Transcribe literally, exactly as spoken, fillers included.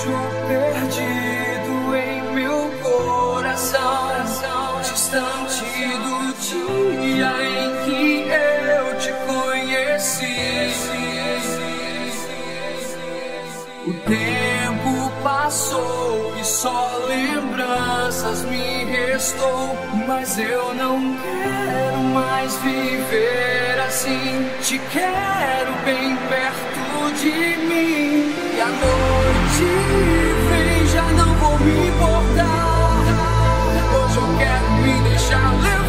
vejo perdido em meu coração, distante do dia em que eu te conheci. O tempo passou e só lembranças me restou, mas eu não quero mais viver assim. Te quero bem perto de mim, e a noite vem, já não vou me importar. Hoje eu quero me deixar levar.